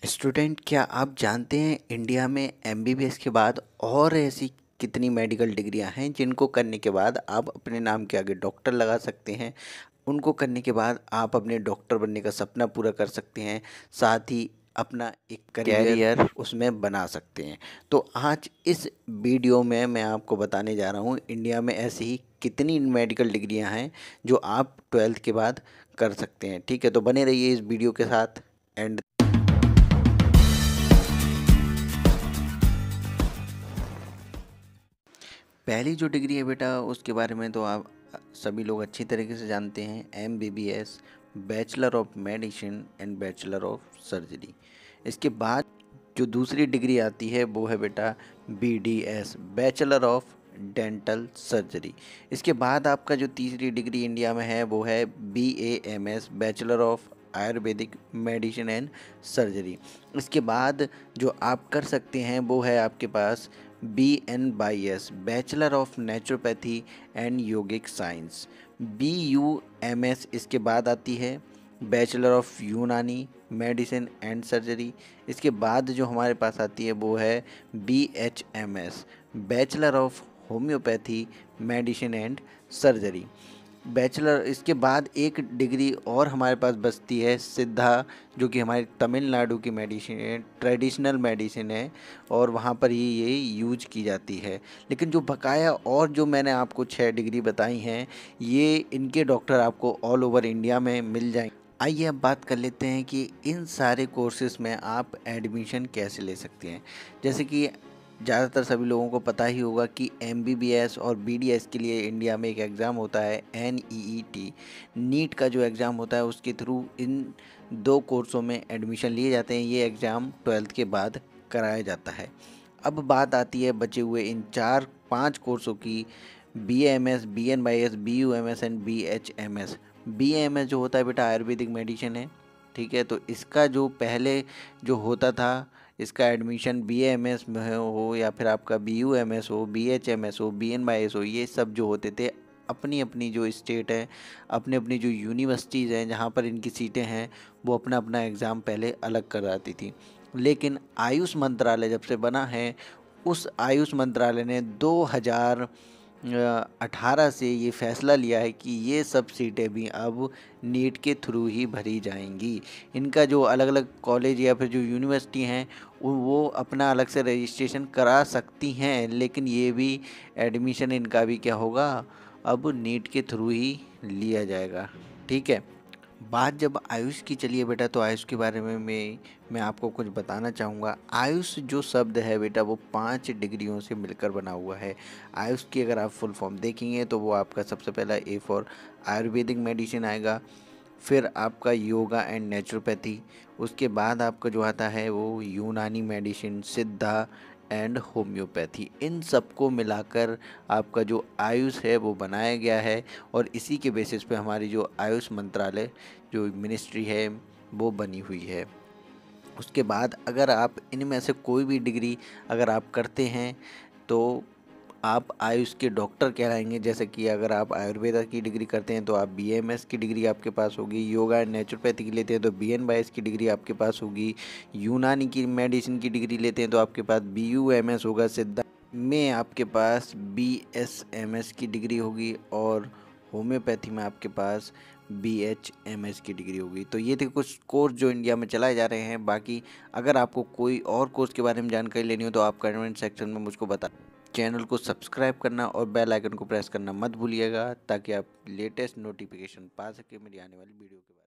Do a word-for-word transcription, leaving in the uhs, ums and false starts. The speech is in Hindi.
स्टूडेंट, क्या आप जानते हैं इंडिया में एमबीबीएस के बाद और ऐसी कितनी मेडिकल डिग्रियां हैं जिनको करने के बाद आप अपने नाम के आगे डॉक्टर लगा सकते हैं। उनको करने के बाद आप अपने डॉक्टर बनने का सपना पूरा कर सकते हैं, साथ ही अपना एक करियर उसमें बना सकते हैं। तो आज इस वीडियो में मैं आपको बताने जा रहा हूँ इंडिया में ऐसी ही कितनी मेडिकल डिग्रियां हैं जो आप ट्वेल्थ के बाद कर सकते हैं। ठीक है, तो बने रहिए इस वीडियो के साथ। एंड पहली जो डिग्री है बेटा, उसके बारे में तो आप सभी लोग अच्छी तरीके से जानते हैं। M B B S, bachelor of medicine and bachelor of surgery. इसके बाद जो दूसरी डिग्री आती है वो है बेटा B D S, bachelor of dental surgery. इसके बाद आपका जो तीसरी डिग्री इंडिया में है वो है B A M S, bachelor of ayurvedic medicine and surgery. इसके बाद जो आप कर सकते हैं वो है आपके पास B N Y S, bachelor of naturopathy and yogic science. B U M S इसके बाद आती है bachelor of Unani medicine and surgery. इसके बाद जो हमारे पास आती है वो है B H M S, bachelor of homeopathy medicine and surgery. Bachelor इसके बाद एक डिग्री और हमारे पास बचती है सिद्धा, जो कि हमारी तमिलनाडु की मेडिसिन है, ट्रेडिशनल मेडिसिन है और वहाँ पर ही ये यूज की जाती है। लेकिन जो बकाया और जो मैंने आपको छः डिग्री बताई हैं, ये इनके डॉक्टर आपको ऑल ओवर इंडिया में मिल जाएंगे। आइए अब बात कर लेते हैं कि इन सारे कोर्सेज़ में आप एडमिशन कैसे ले सकते हैं। जैसे कि ज़्यादातर सभी लोगों को पता ही होगा कि एम बी बी एस और बी डी एस के लिए इंडिया में एक एग्ज़ाम होता है N E E T, NEET का जो एग्ज़ाम होता है उसके थ्रू इन दो कोर्सों में एडमिशन लिए जाते हैं। ये एग्ज़ाम ट्वेल्थ के बाद कराया जाता है। अब बात आती है बचे हुए इन चार पाँच कोर्सों की, B M S, B N Y S, B U M S and B H M S. B M S जो होता है बेटा आयुर्वेदिक मेडिसिन है, ठीक है। तो इसका जो पहले जो होता था, इसका एडमिशन बी एम एस में हो या फिर आपका बी यू एम एस हो, बी एच एम एस हो, बी एन वाई एस हो, ये सब जो होते थे अपनी अपनी जो स्टेट है, अपनी अपनी जो यूनिवर्सिटीज़ हैं जहाँ पर इनकी सीटें हैं, वो अपना अपना एग्ज़ाम पहले अलग कराती थी। लेकिन आयुष मंत्रालय जब से बना है, उस आयुष मंत्रालय ने दो हज़ार अठारह से ये फैसला लिया है कि ये सब सीटें भी अब नीट के थ्रू ही भरी जाएंगी। इनका जो अलग अलग कॉलेज या फिर जो यूनिवर्सिटी हैं वो अपना अलग से रजिस्ट्रेशन करा सकती हैं, लेकिन ये भी एडमिशन इनका भी क्या होगा, अब नीट के थ्रू ही लिया जाएगा। ठीक है, बात जब आयुष की चलिए बेटा, तो आयुष के बारे में मैं मैं आपको कुछ बताना चाहूँगा। आयुष जो शब्द है बेटा, वो पांच डिग्रियों से मिलकर बना हुआ है। आयुष की अगर आप फुल फॉर्म देखेंगे तो वो आपका सबसे पहला ए फॉर आयुर्वेदिक मेडिसिन आएगा, फिर आपका योगा एंड नेचुरोपैथी, उसके बाद आपका जो आता है वो यूनानी मेडिसिन, सिद्धा एंड होम्योपैथी। इन सबको मिलाकर आपका जो आयुष है वो बनाया गया है और इसी के बेसिस पे हमारी जो आयुष मंत्रालय जो मिनिस्ट्री है वो बनी हुई है। उसके बाद अगर आप इनमें से कोई भी डिग्री अगर आप करते हैं तो आप आयुष के डॉक्टर कहलाएंगे। जैसे कि अगर आप आयुर्वेदा की डिग्री करते हैं तो आप बी एम एस की डिग्री आपके पास होगी, योगा एंड नेचुरोपैथी की लेते हैं तो बी एन वाई एस की डिग्री आपके पास होगी, यूनानी की मेडिसिन की डिग्री लेते हैं तो आपके पास बी यू एम एस होगा, सिद्धा में आपके पास बी एस एम एस की डिग्री होगी और होम्योपैथी में आपके पास बी एच एम एस की डिग्री होगी। तो ये थे कुछ कोर्स जो इंडिया में चलाए जा रहे हैं। बाकी अगर आपको कोई और कोर्स के बारे में जानकारी लेनी हो तो आप कमेंट सेक्शन में मुझको बता। चैनल को सब्सक्राइब करना और बेल आइकन को प्रेस करना मत भूलिएगा, ताकि आप लेटेस्ट नोटिफिकेशन पा सके मेरी आने वाली वीडियो के बारे में।